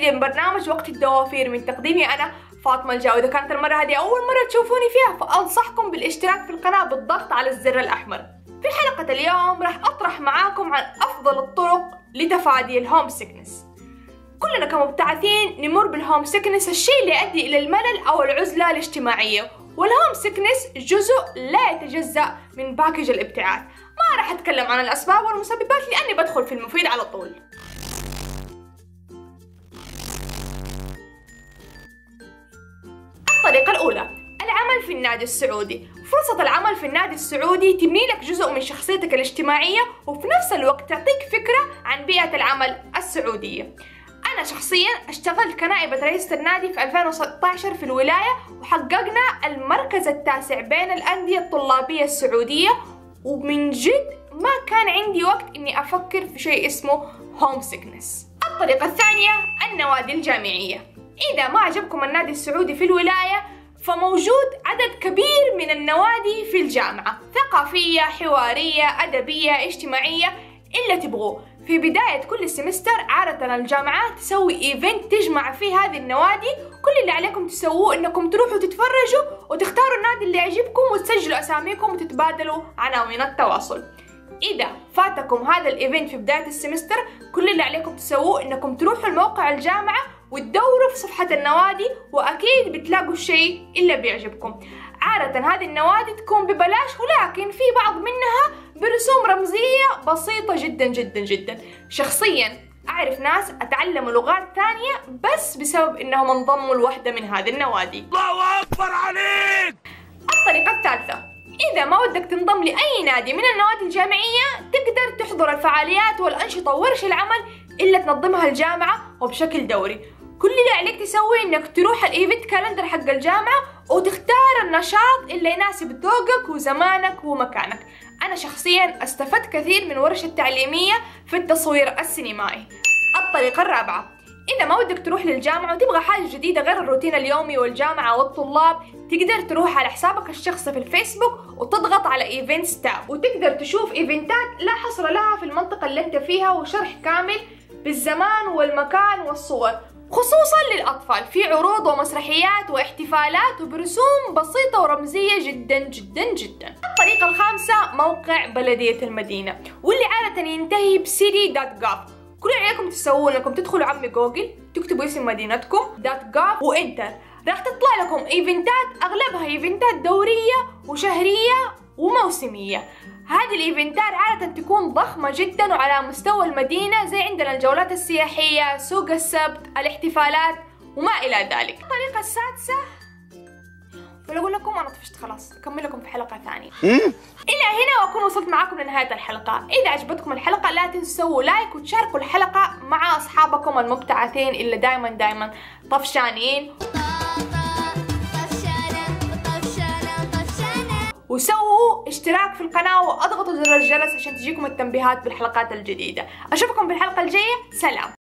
من برنامج وقت الدوافير من تقديمي أنا فاطمة الجاوي. إذا كانت المرة هذه أول مرة تشوفوني فيها فأنصحكم بالاشتراك في القناة بالضغط على الزر الأحمر. في حلقة اليوم راح أطرح معاكم عن أفضل الطرق لتفادي الهوم سيكنس. كلنا كمبتعثين نمر بالهوم سيكنس، الشيء اللي يؤدي إلى الملل أو العزلة الاجتماعية، والهوم سيكنس جزء لا يتجزأ من باكج الابتعاث. ما راح أتكلم عن الأسباب والمسببات لأني بدخل في المفيد على طول. الطريقة الأولى، العمل في النادي السعودي. فرصة العمل في النادي السعودي تبني لك جزء من شخصيتك الاجتماعية وفي نفس الوقت تعطيك فكرة عن بيئة العمل السعودية. أنا شخصياً اشتغلت كنائبة رئيسة النادي في 2016 في الولاية، وحققنا المركز التاسع بين الأندية الطلابية السعودية، ومن جد ما كان عندي وقت إني أفكر في شيء اسمه هوم سيكنس. الطريقة الثانية، النوادي الجامعية. إذا ما عجبكم النادي السعودي في الولاية فموجود عدد كبير من النوادي في الجامعة، ثقافية، حوارية، أدبية، اجتماعية، اللي تبغوه. في بداية كل سمستر عادة الجامعات تسوي ايفنت تجمع فيه هذه النوادي. كل اللي عليكم تسووه انكم تروحوا تتفرجوا وتختاروا النادي اللي يعجبكم وتسجلوا اساميكم وتتبادلوا عناوين التواصل. إذا فاتكم هذا الايفنت في بداية السمستر كل اللي عليكم تسووه انكم تروحوا الموقع الجامعة وتدوروا في صفحة النوادي، وأكيد بتلاقوا الشيء اللي بيعجبكم. عادة هذه النوادي تكون ببلاش، ولكن في بعض منها برسوم رمزية بسيطة جدا جدا جدا. شخصيا أعرف ناس أتعلموا لغات ثانية بس بسبب إنهم انضموا لوحدة من هذه النوادي. الله أكبر عليك! الطريقة الثالثة، إذا ما ودك تنضم لأي نادي من النوادي الجامعية تقدر تحضر الفعاليات والأنشطة وورش العمل اللي تنظمها الجامعة وبشكل دوري. كل اللي عليك تسوي إنك تروح الإيفنت كالندر حق الجامعة وتختار النشاط اللي يناسب ذوقك وزمانك ومكانك. أنا شخصياً استفدت كثير من ورش التعليمية في التصوير السينمائي. الطريقة الرابعة، إذا ما ودك تروح للجامعة وتبغى حاجة جديدة غير الروتين اليومي والجامعة والطلاب، تقدر تروح على حسابك الشخصي في الفيسبوك وتضغط على ايفنتس تاب، وتقدر تشوف ايفنتات لا حصر لها في المنطقة اللي انت فيها وشرح كامل بالزمان والمكان والصور، خصوصا للأطفال. في عروض ومسرحيات واحتفالات وبرسوم بسيطة ورمزية جدا جدا جدا. الطريقة الخامسة، موقع بلدية المدينة، واللي عادة ينتهي بcity.gov. كل اللي عليكم تسووه انكم تدخلوا عمي جوجل، تكتبوا اسم مدينتكم .gov وانتر، راح تطلع لكم ايفنتات اغلبها ايفنتات دورية وشهرية وموسمية. هذه الايفنتات عادة تكون ضخمة جدا وعلى مستوى المدينة، زي عندنا الجولات السياحية، سوق السبت، الاحتفالات وما الى ذلك. الطريقة السادسة، ولا اقول لكم انا طفشت خلاص، اكمل لكم في حلقة ثانية. الى هنا واكون وصلت معاكم لنهاية الحلقة. اذا عجبتكم الحلقة لا تنسوا تسووا لايك وتشاركوا الحلقة مع اصحابكم المبتعثين اللي دايما طفشانين، وسووا اشتراك في القناة واضغطوا زر الجرس عشان تجيكم التنبيهات بالحلقات الجديدة. اشوفكم بالحلقة الجاية، سلام.